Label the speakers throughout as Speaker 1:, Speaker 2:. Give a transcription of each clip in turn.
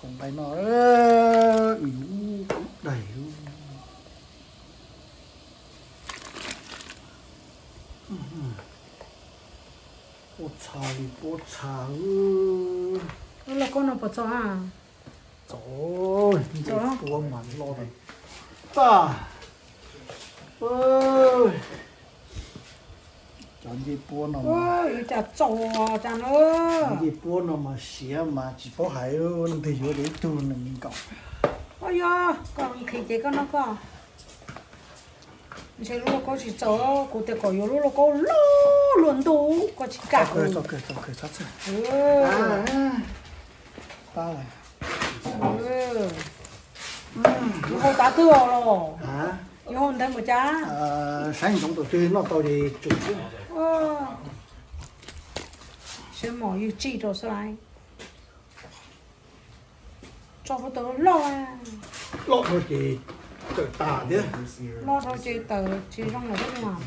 Speaker 1: còn đây nó đầy luôn. Bột xà
Speaker 2: nó là con nào bột xà à?
Speaker 1: Trời ơi, buông mà lo rồi. Ta ơi, chọn gì buông nào mà
Speaker 2: ôi chả trò chả nữa
Speaker 1: gì buông nào mà xía mà chỉ có hải ơn thì vô để tu này mình cọc.
Speaker 2: ôi da còn khi chị con nó có chị lúc có chỉ chờ cô te có lúc có luôn đủ có chỉ cả
Speaker 1: Ok, thật sự. Ta này.
Speaker 2: nó không tá tưa rồi
Speaker 1: Hả?
Speaker 2: nó không thấy một cha
Speaker 1: Sáng trong tổ chơi nó tao đi chụp chứ.
Speaker 2: sẽ mỏ như chi rồi sao lại cho nó tớ lo
Speaker 1: Lọt thôi chị tự tả chứ.
Speaker 2: lo thôi chị tớ chị rong là rất ngon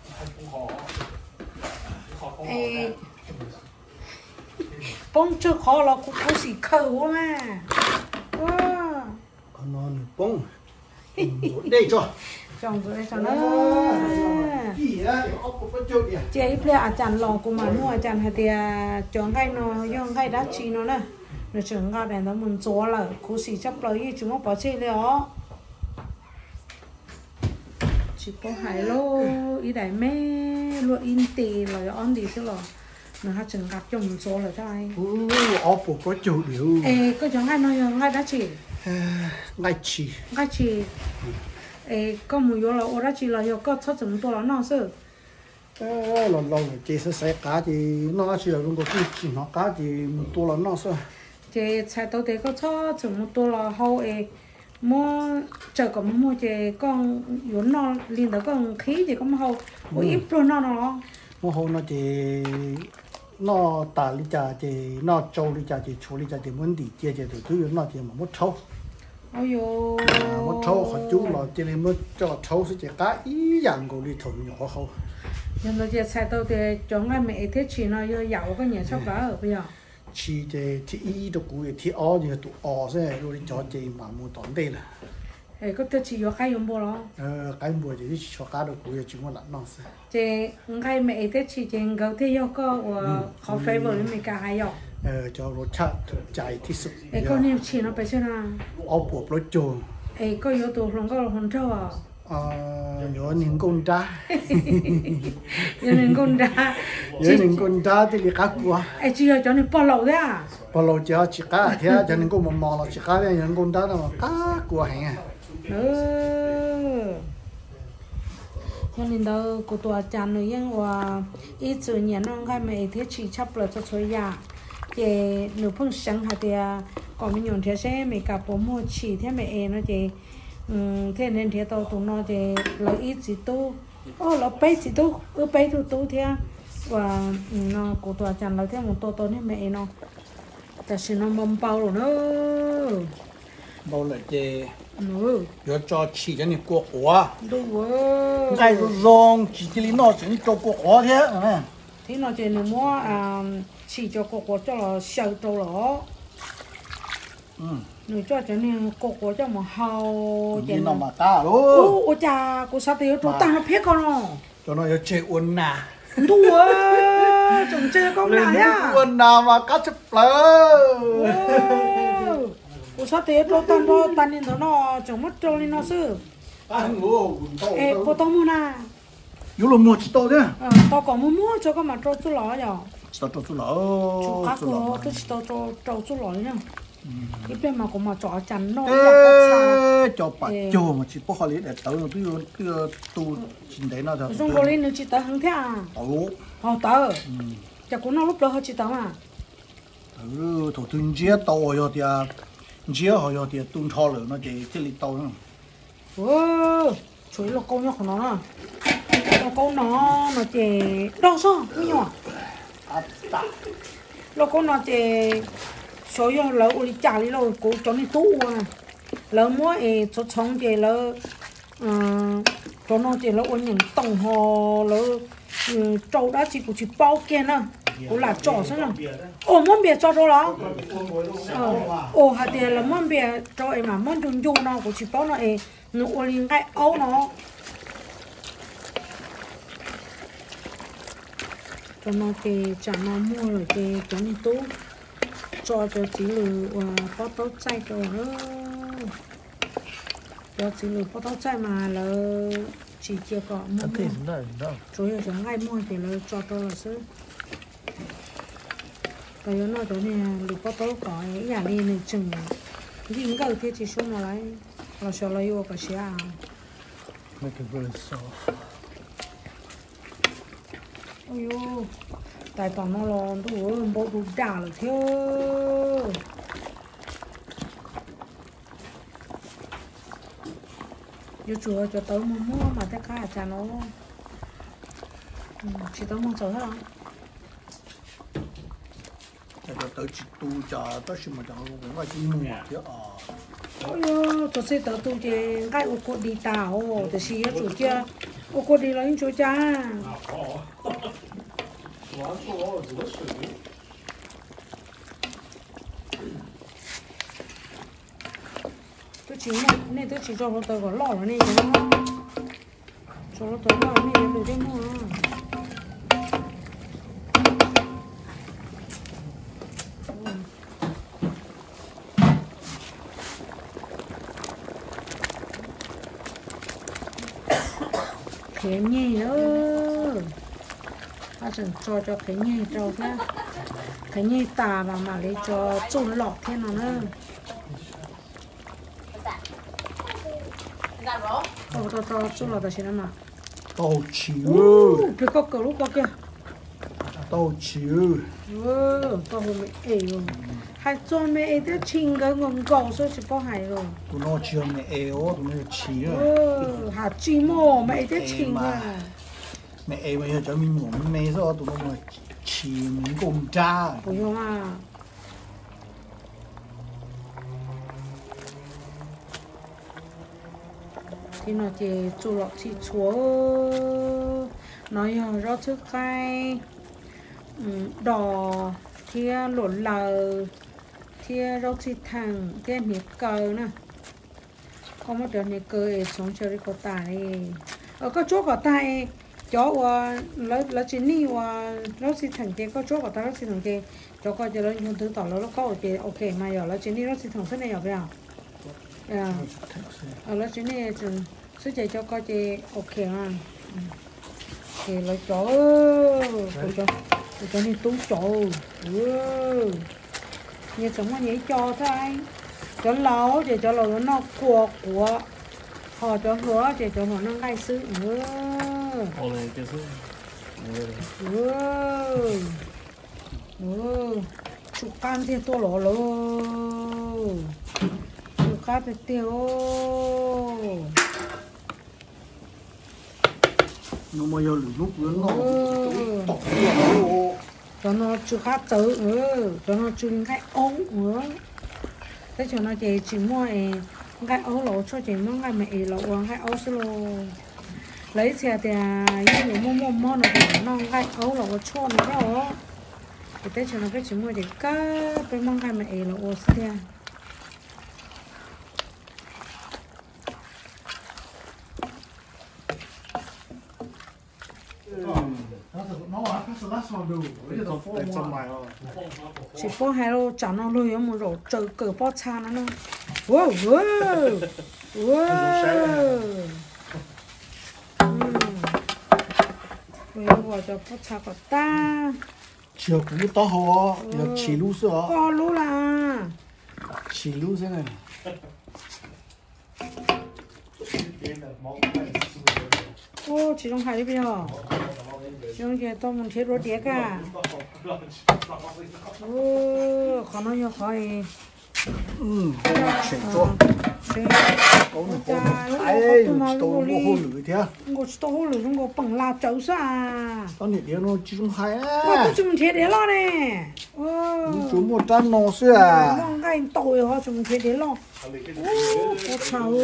Speaker 2: ê bông chưa khó là cũng có gì khâu mà
Speaker 1: Con non bông. Đây cho.
Speaker 2: chồng rồi cho nó
Speaker 1: Gì á, ốc của phân chốt kìa.
Speaker 2: chị ấy ple à chăn lòng của mà mua chăn hay thì chọn cái nó dùng cái đá chi nó nè rồi chọn cái này nó muốn chó là cố xì chấp lấy chúng nó bỏ chơi liền chỉ có hải lô ý đại mê luôn in tì rồi on đi chứ rồi nó hát chừng gặp cho mình số rồi cho ai
Speaker 1: Ốc của có chủ điều.
Speaker 2: ê có chọn cái nó dùng cái đá chỉ
Speaker 1: Ngay chỉ.
Speaker 2: cái chỉ ê có một yếu là ô đá chỉ là yếu có thoát chừng to là nó sợ
Speaker 1: Lần lâu rồi chị sẽ cá thì nó chỉ là luôn có cái chỉ nó cá thì to là nó sao.
Speaker 2: chị chạy tới đấy có thoát chừng một to là hậu ê mua chờ có mua chị con yếu nó liền tới con khí thì có mà hậu ôi ít rồi nó
Speaker 1: Mà hôm nó thì nó tả lý trả thì nó trâu lý trả thì chú lý trả thì muốn đi chia thì thứ nó thì mà mất trâu.
Speaker 2: ôi yo
Speaker 1: Mất trâu họ chú là chỉ nên mất cho trâu sẽ chỉ cá ý dạng của đi thùng nhỏ không.
Speaker 2: nhưng mà chị chạy tới đấy chọn cái mẹ thế chỉ nó yêu giàu cái nhà sắp đó ở bây giờ
Speaker 1: Chỉ thì ý được của thì ó thì tụ ó sẽ rồi cho chị mà mua tón đây là.
Speaker 2: ê có thể chỉ yêu cái dùng bò đó
Speaker 1: Cái mùa thì cho cá được của chỉ muốn lặn nó sẽ.
Speaker 2: chị ngay mẹ thế chỉ chị gấu thì yêu có họ phải vừa mình cả hai yêu
Speaker 1: Cho nó chặt chạy thì sụp.
Speaker 2: ê con em chỉ nó phải xem nào
Speaker 1: Ó buộc nó trồn.
Speaker 2: ê có yếu tố không có hồn trâu à
Speaker 1: Nhớ những con tra.
Speaker 2: cho nên con đã
Speaker 1: Nhớ những con tra thì cá của.
Speaker 2: ê chị cho nên bỏ lẩu đấy à
Speaker 1: Bao lâu chưa chỉ cá thế cho nên con mò là chỉ cá này những con tra là cá của hàng.
Speaker 2: cho nên đâu cô tua chăn nữa nhưng mà ít sự nhẹ nó ngay mẹ thế chỉ chấp là cho chơi nhà chị nửa phương sáng hạt thì còn mình nhổn thế sẽ mẹ cả bố mua chỉ thế mẹ nó chị thế nên thế tao tụi nó thì lấy ít gì tu là bé gì tu bé tu thế và nó cô tua chăn lấy thêm một tô nên mẹ nó ta xin nó mâm bao rồi nữa
Speaker 1: Bao lại chị
Speaker 2: nữa
Speaker 1: nhớ cho chỉ cho nên cuộc của.
Speaker 2: đúng rồi
Speaker 1: Ngay rong chỉ lý nó chỉ cho cuộc của thế này.
Speaker 2: thế nó chỉ là mua chỉ cho cô cho là sầu trâu lỏ người cho nên cô cho mà hao
Speaker 1: Chỉ nó mà ta luôn.
Speaker 2: ô cha cô sao thì tôi tăng nó phết con nó
Speaker 1: Cho nó chơi uốn nà.
Speaker 2: đùa chồng chơi con nào nhá
Speaker 1: Uốn nà mà cá chụp lơ.
Speaker 2: cô sao thì tôi tăng lên nó chồng mất trâu lên nó sư ê cô tao mua nà
Speaker 1: Dù là mua chỉ to thế.
Speaker 2: tao có mua cho cái mà trâu chú lỏ nhở
Speaker 1: Sao cho chú lỡ.
Speaker 2: chú cá cô tôi chỉ tao cho trâu chú lỏ nhá cái bên mà cũng mà chó chắn nó
Speaker 1: Cho bà chô mà chỉ có khó lý để tớ nó cái tu chính đấy nó thôi.
Speaker 2: xong rồi lên nữa chị tớ hứng thế à tớ chả cũng nó lúc đó chị tớ mà
Speaker 1: Thủ tướng chia tàu rồi thì chia rồi thì tung thò lửa nó chỉ cái lý tàu nữa.
Speaker 2: chuối là câu nhỏ của nó nè câu nó chỉ đau sao mi nhỏ lo câu nó chỉ số giờ lỡ uli chả đi rồi cố cho đi tu à lỡ mua cho xong chỉ lỡ cho nó chỉ lỡ uli những tổng hồ lỡ trâu đã chỉ của chỉ bao kia nè cũng là trò sao nào món bia cho đó đó hạt tiền là món bia cho em mà món chung chung nó cũng chỉ bao nó em nó ô liền cái ấu nó cho nó thì chả nó mua rồi thì cho nó tốt cho chỉ lừa có tốt chay rồi cho chỉ lừa có tốt chay mà là chỉ chưa có mua chủ yếu là ngay mua thì là cho tôi là sứ cái nó cho nên lừa có tốt có nhà đi này chừng những cái thì chỉ số nó lại là số là yêu cái gì à
Speaker 1: make it really soft.
Speaker 2: ôi yo tại toàn nó lo đủ bộ đủ đà là thiếu yêu chùa cho tớ mua mà tất cả chả nó chỉ tớ mua sầu thôi
Speaker 1: cho tớ chỉ tu cho tớ chỉ mà chẳng cũng là chỉ mua chứ
Speaker 2: ôi yo tớ sẽ tớ tu chứ cái ô cô đi tàu tớ xí chủ chưa ô cô đi lấy chủ cha tôi chỉ này tôi chỉ cho nó tớ có lọ nó này chứ nó cho nó tớ lọ này để đi mua thế nhỉ nữa ta chỉ cho cái nhỉ cho cái nhỉ tà mà lấy cho trộn lọt thế nào nữa to trộn lọt là gì nữa
Speaker 1: tàu chiếu
Speaker 2: cái có cỡ lúc có kia
Speaker 1: tàu chiếu
Speaker 2: tàu hôm ấy rồi hay trộn mấy cái chinh cái ngon gạo số chỉ bao hải rồi
Speaker 1: tụi nó chiếu mẹ eo tụi nó chiếu
Speaker 2: hạt chi mò mấy cái chinh à
Speaker 1: mẹ eo bây giờ cho mình ngủ mẹ rồi tụi nó mà chiếu mình cùng cha
Speaker 2: ôi yo à thì nó chỉ chủ lọ chỉ chúa nói rõ trước cái đỏ thì lộn lờ thì rau chỉ thằng thì nhiệt cờ nè có một đợt nhiệt cờ sống chơi đi có tài ở có chỗ có tài chỗ là chỉ ni rau chỉ thằng thì có chỗ có tài rau chỉ thằng thì chỗ có cho nó những thứ tỏ nó có ok mà giờ là chỉ ni rau chỉ thằng thế này ở đâu là chỉ ni số chạy cho coi chị ok à thì lấy chỗ cho nên tốn chỗ như sống mà nhảy cho thôi cho lâu thì cho lâu nó của họ cho hứa thì cho họ nó ngay sự chụp can thì tôi lỗ luôn chụp can thì tiêu
Speaker 1: nó mà giờ lúc nó tóc
Speaker 2: cho nó chưa khác tới cho nó chưa cái ống thế cho nó chỉ mua cái ống lỗ cho chỉ mua cái mẹ lỗ cái ống xí lô lấy xe thì như mua nó cái ống lỗ cho nó đó thì thế cho nó cái chỉ mua thì cá bên mua cái mẹ lỗ xí ra chỉ có hai lô chọn nó lôi một rồi chờ cờ bó cha nó wow bây giờ vào cho bó cha của ta
Speaker 1: chiều cũng to ho giờ chỉ lú sữa
Speaker 2: có lú là
Speaker 1: chỉ lú thế này
Speaker 2: ô chỉ trong hai đi bây giờ chúng kia tôi muốn thiết rồi đĩa cả khó nói nhiều khó thì
Speaker 1: chuyển cho có một con thái tôi mua hồ lưỡi thế
Speaker 2: ngồi tôi hồ lưỡi ngồi bằng lá chấu sa
Speaker 1: con này đĩa nó chỉ trong hai á
Speaker 2: tôi chúng thiết đĩa lo nè
Speaker 1: chú một trăm nó xưa à
Speaker 2: mong cái tôi họ chúng thiết đĩa lo có cháu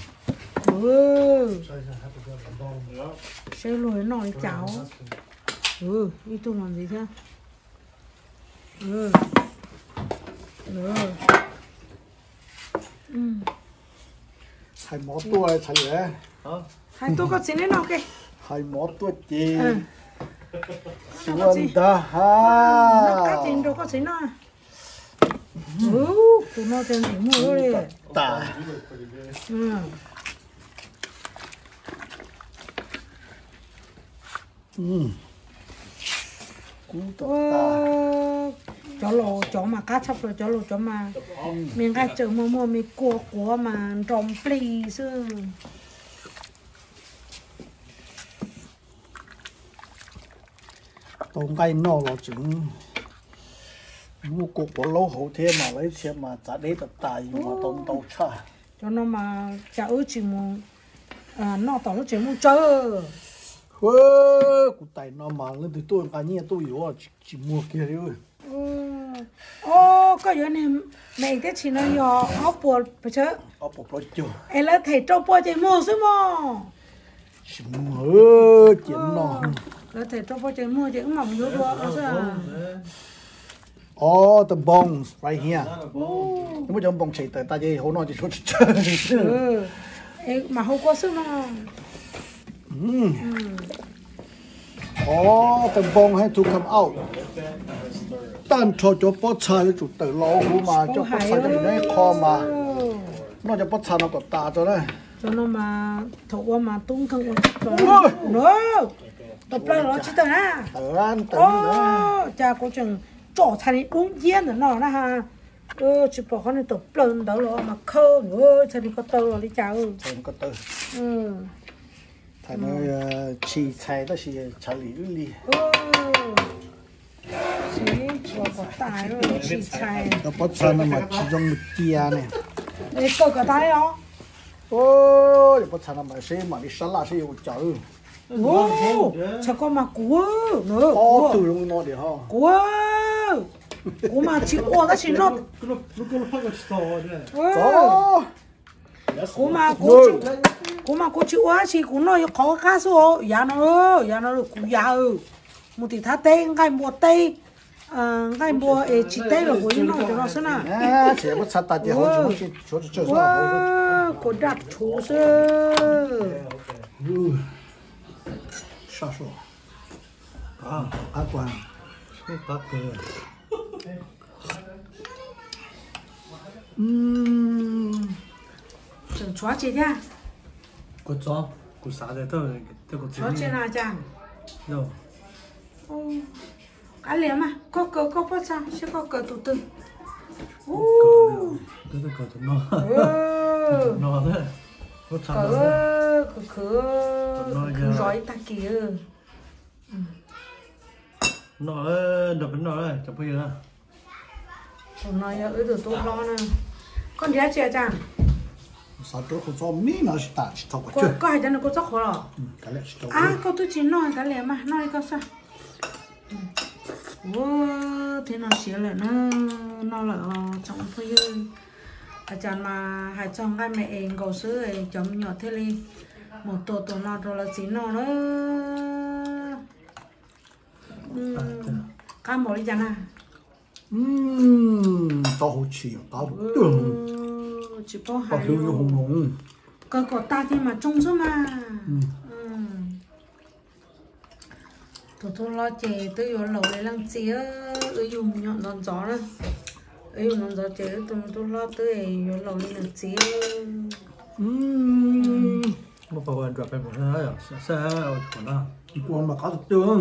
Speaker 2: xe lùi nồi cháo Đi tu làm gì thế?
Speaker 1: Hai mỏ tua chạy đấy.
Speaker 2: Hai tu có xin đến nào kì?
Speaker 1: Hai mỏ tua gì?
Speaker 2: Nó có gì?
Speaker 1: Xuân ha.
Speaker 2: Nó cá tiền đâu có xin nào? Tụi nó tiền gì mua rồi.
Speaker 1: Ta. Cú ta.
Speaker 2: Chó lồ chó mà cá chắp rồi chó lồ chó mà miếng cá chợ mua mi cua mà trồng pli sư
Speaker 1: tôm gai nọ là chừng mua cua lâu hậu thế mà lấy tiền mà trả đấy tập tài mà tôm tàu cha
Speaker 2: cho nó mà chả ư chỉ mua nọ tao nó chỉ mua chơi
Speaker 1: cụ tài nó mà lên từ tôi cá nhiên tôi yếu chỉ mua kia thôi
Speaker 2: có giờ này mày cái chị nó nhỏ áo bột phải chứ
Speaker 1: áo bột lo chưa
Speaker 2: em lấy thầy trâu bò chạy mua xíu mà
Speaker 1: chỉ mua chuyện nó
Speaker 2: lấy thầy trâu bò chạy mua chạy mỏng vô bò sao
Speaker 1: the bones right here nếu mà trong bông chạy tới ta chơi hổ nói chỉ số chơi
Speaker 2: mà hậu quá xíu mà
Speaker 1: the bone had to come out tan cho bớt chai nó chủ tử lỗ hú mà cho bớt chai cho mình kho mà nó cho bớt chai nó có ta cho đấy
Speaker 2: cho nó mà thầu qua mà tung thân cho nó tập lên nó chỉ tới ha
Speaker 1: ăn tận đó
Speaker 2: cha cô chừng trỏ thành đi đúng yên rồi nó ha chỉ bỏ con này tập lên đó rồi mà khơ nữa cha đi có tơ rồi đi cha ơi
Speaker 1: có tơ thằng nó chỉ xài đó chỉ trả lý đi
Speaker 2: chỉ có tài rồi chỉ xài
Speaker 1: nó bớt chai mà chỉ trong một tia này
Speaker 2: để có cái tài đó
Speaker 1: bớt chai mà sẽ mà đi salad sẽ có chảo
Speaker 2: chắc có mà cua nữa
Speaker 1: từ luôn nó để ha
Speaker 2: cua mà chỉ ua đó chỉ nó cua mà cua chỉ ua chỉ cua nó có cá số giá nó cua giá một tí thá tê ngay mua tê ngay mua chỉ tê là của nó cho nó xem nào
Speaker 1: chỉ bớt chai ta thì họ chỉ cho
Speaker 2: có đặt chú sơ
Speaker 1: sao số cá quan cá cơ
Speaker 2: chừng chó chị nha
Speaker 3: có chó có啥的都都có
Speaker 2: chó chị nào chàng
Speaker 3: đâu
Speaker 2: cá liếm mà có cờ có bao sao sẽ có cờ từ từ
Speaker 3: cái nó đấy có sao
Speaker 2: cứ rồi ta kia
Speaker 3: nó đập nó đấy chụp bây giờ
Speaker 2: nó giờ từ tôi lo nè con đĩa chị chàng
Speaker 1: sao tôi không cho mí nó chỉ ta chỉ thâu cái chuyện
Speaker 2: có hai chân nó có chắc khó rồi
Speaker 1: cái này chỉ thâu
Speaker 2: có tôi chỉ nói cái liếm mà nói có sao thế nó xía lại nó là trong phơi chàng mà hai chồng cái mẹ em cầu sữa chồng nhỏ thế đi một tổ nó rồi là chỉ nó nữa cá mồi đi chàng à
Speaker 1: tao chịu tao tưởng
Speaker 2: chỉ có
Speaker 1: tao
Speaker 2: hai
Speaker 1: hiểu như hùng hùng
Speaker 2: có ta thì mà trông số mà tôi lo chè tôi vô lẩu lấy lăng chía dùng nhọn đòn gió đó dùng đòn gió chè tôi lo tới vô lẩu lấy lăng chía
Speaker 3: một phần dropไปหมดแล้วใช่เอาผลอ่ะ
Speaker 1: còn mà có được tương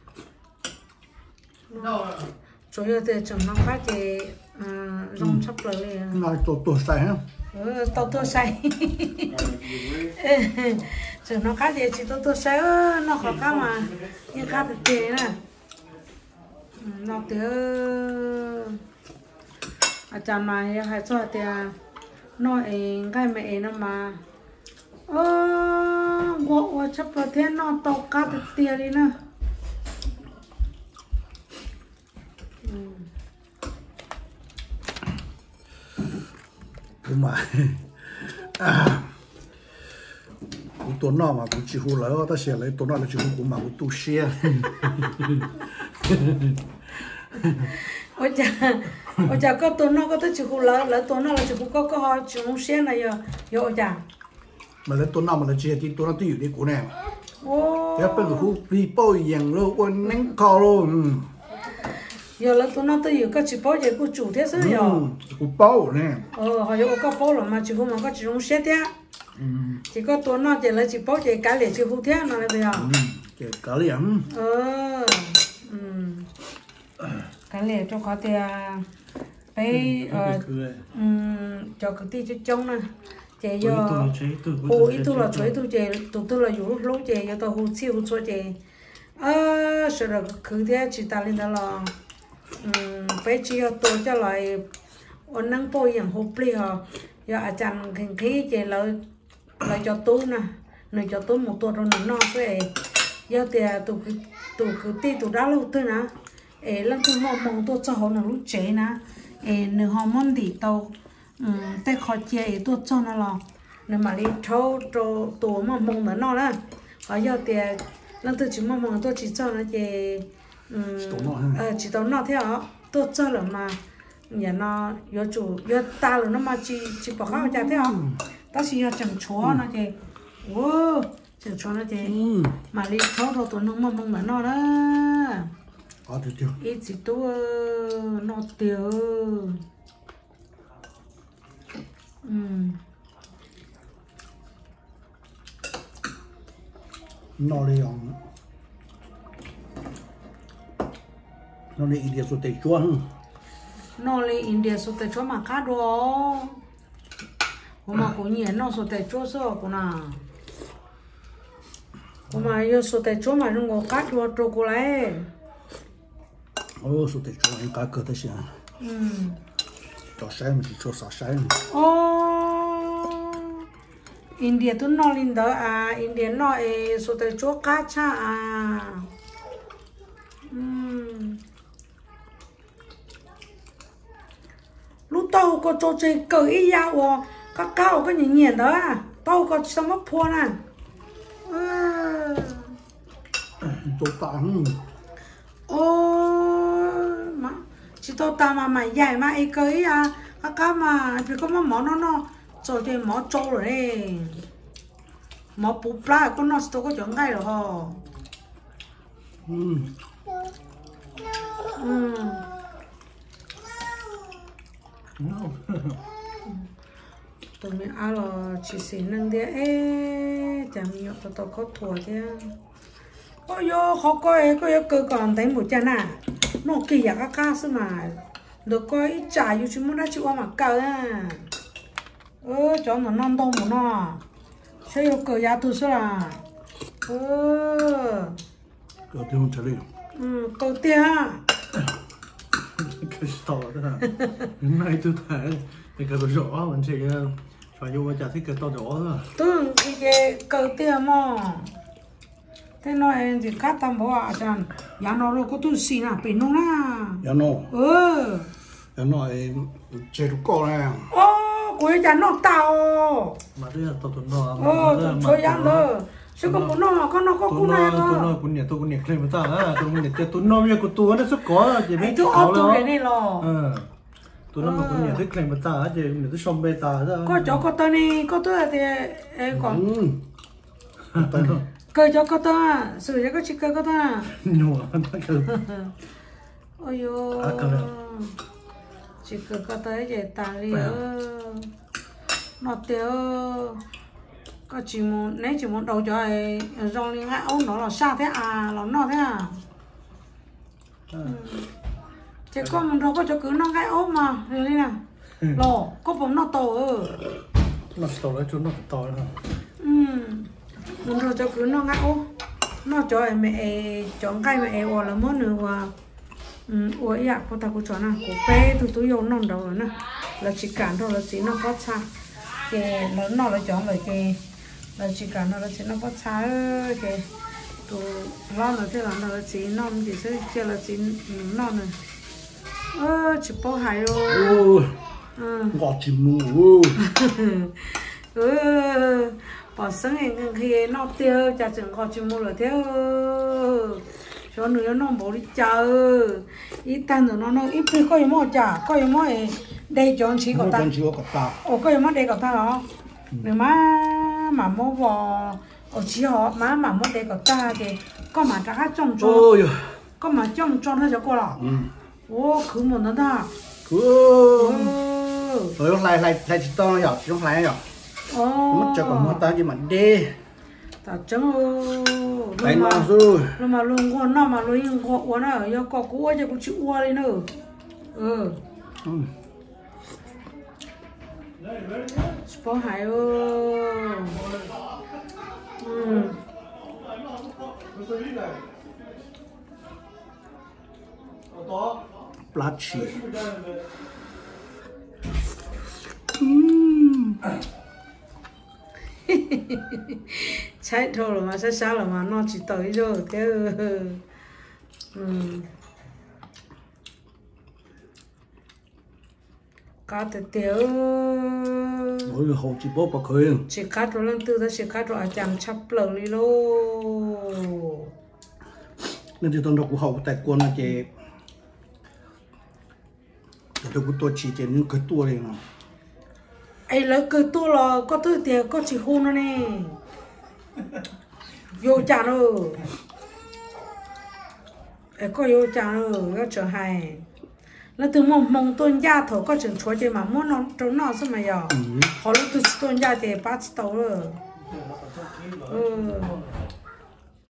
Speaker 2: chủ yếu thì chồng nó phát thì rong sắp lời
Speaker 1: này tổ xài ha
Speaker 2: tôi say chồng nó khác thì chỉ tôi say nó khó cá mà như cá thực tế nè nó từ chồng mà hay cho thì nó cái mẹ nó mà ngộ chấp vào thế nó tàu cá thực tế đi nè
Speaker 1: nhưng mà cú tuần nọ mà cú chỉ hú lấy ta sẽ lấy tuần nọ là chỉ hú cú mà cú tu xe
Speaker 2: ôi chà có tuần nọ có tới chỉ hú lấy tuần nọ là chỉ hú có họ chỉ hú xe này giờ ôi chà
Speaker 1: mà lấy tuần nọ mà lấy chỉ thì tuần nọ tôiอยู่đi cú này
Speaker 2: ô
Speaker 1: cái bên cú đi bao nhiêu rồi quên nén cò rồi
Speaker 2: giờ lấy tuần nọ tôi có chỉ bao giờ cú chủ thế sao giờ
Speaker 1: cú bao nè
Speaker 2: họ giờ có bao rồi mà chỉ hú mà có chỉ hú xe thế chỉ có tuần nọ chỉ lấy chỉ bao giờ cái lệ chỉ hú thế nào này bây giờ
Speaker 1: cái cá liếm
Speaker 2: cái lệ cho có tiền bây cho cái tí cho trông nè chị giờ hồ ít tu là chuối tu chị tu là dù lúc chị giờ tao hồ chiêu cho chị sợ là cứ thế chị ta lên đó là bây giờ tôi cho lại ôn năng bồiอย่างhộp li hả giờอาจารย์kinh khí chị lại cho tôi nè này cho tôi một tuần rồi nó cái giờ thì tụ cứ tí tụ đã lâu tôi nè lần thứ mong tôi cho họ là lúc chế nè nếu họ muốn đi tàu tay khó chế tôi cho nó là nếu mà đi thâu cho tôi mong nó là họ giờ thì lần thứ chỉ mong tôi chỉ cho nó chế chỉ tàu nó thế hả tôi cho là mà nhà nó giờ chủ giờ ta là nó mà chỉ bỏ khao chả thế hả ta chỉ giờ chẳng chúa nó chế wow chẳng chúa nó chế mà đi thâu rồi tôi nó mong nó đó
Speaker 1: có được chưa
Speaker 2: ít chỉ tôi nó tiêu
Speaker 1: nó đi on nó đi India số tây chúa
Speaker 2: nó đi India số tây chúa mà khác đó mà cũng nhiều nó số tây chúa sao cũng nào mà giờ số tây chúa mà nó có khác đó trâu cô lại
Speaker 1: số tây chúa anh cá cờ thế sao cho sai mà chỉ cho sao sai
Speaker 2: India tu nó linh đó India nó số tây chúa cá cha lúc tao có cho chơi cờ ý nhau các cao có nhìn nhìn đó tao có sao mất phô nè
Speaker 1: chỗ tao
Speaker 2: mà chỉ tao ta mà mày dài mà ấy cưới các cao mà chỉ có món nó rồi thì món trâu rồi đấy món bún pla con nó tao có chọn ngay rồi hò tụi mình ăn là chỉ xin nâng đĩa chẳng nhiều tao có thua chứ ôi yo họ coi cơ còn thấy một chân à nó kỳ các ca sư mà được coi trả yêu chúng muốn đã chịu mà cờ cho nó non đông một nó sẽ yêu cờ giá tu sơ là
Speaker 1: cờ tiêu trả lời
Speaker 2: cờ tiêu
Speaker 3: cái sò đó cái này tôi thấy cái cờ rõ mình chỉ phải vô chả thích cờ to rõ thôi
Speaker 2: tôi cái cờ tiêu mà thế nói gì cắt tam bảo à chàng nhà nó rồi có tu sĩ nào bên nó na
Speaker 1: nhà nó nhà nó chơi được con này
Speaker 2: của nhà nó tao
Speaker 3: mà đây là tao tuần nó
Speaker 2: chơi ăn đó chứ có muốn nó có cú này
Speaker 3: tuần nó cú nhẹ lên mà ta tuần nhẹ tuần nó bây giờ tuần nó xuất có chỉ biết
Speaker 2: có tuần cái này lo
Speaker 3: tuần nó mà cú nhẹ lên mà ta chỉ mình cứ xông bê ta đó
Speaker 2: có chỗ có tao này có tôi thì còn cười cho có ta xử cho có chỉ cười có ta
Speaker 3: nhua nó cười
Speaker 2: ôi yo chỉ cười có tới để ta đi nó tiêu có chỉ muốn nếu chỉ muốn đầu cho ai rong liên ngã ông nó là xa thế là nó thế chỉ có mình đâu có cho cứ nó gãy ốm mà rồi đi nào lò có bóng nó to
Speaker 3: nó to đấy chú nó to nữa
Speaker 2: mình rồi cho cứ nó ngã ốm nó cho mẹ chọn cây mẹ hoặc là món nữa ủa dạ cô ta cô chọn nào cô bé tôi vô non đầu rồi nè là chỉ cản thôi là chỉ nó có xa cái nó là chọn rồi cái là chỉ cản nó là chỉ nó có xa cái tụ lo là thế là nó là chỉ non chỉ sẽ chỉ là chỉ non này chỉ bao hải rồi
Speaker 1: ngọt chỉ mù
Speaker 2: họ sống em khi nó tiêu cha chừng họ chừng mua rồi theo cho nữa nó bỏ đi chờ ít tan rồi nó ít khi có gì mua chả có gì mua đây chọn chỉ có ta có gì mua đây có ta đó nếu mà mua vào ở chỉ họ mà mua đây có ta thì có mà ta hát trong cho có mà trong cho nó cho cô là ô cứ một nó ta
Speaker 1: rồi lại chỉ to nó nhỏ không lại nhỏ mất cho còn mua ta chứ mà đi
Speaker 2: ta chẳng
Speaker 1: lại nó rồi
Speaker 2: mà luôn con nó mà luôn con nó ở có cũ cho cũng chịu qua đi nữa sport hay
Speaker 1: Placi.
Speaker 2: Chạy thôi mà sao là mà nó chỉ tới rồi thế cá từ tiêu
Speaker 1: Ôi hồ chỉ bố bạc khơi
Speaker 2: chỉ cá rồi lần tư ta chỉ cá rồi chạm chắp lợn đi lô
Speaker 1: nên thì tôi đâu cũng học tại quân là chị tôi cũng tôi chỉ những cái tua này mà
Speaker 2: ấy lấy cái tua là có thứ tiền có chỉ hôn nó nè vô chả rồi ấy có vô chả rồi nó trở hay là từ mong tôn gia thổ có chừng chúa chơi mà muốn nó trốn nó sao mà giờ họ lúc từ tôn gia thì bắt tàu rồi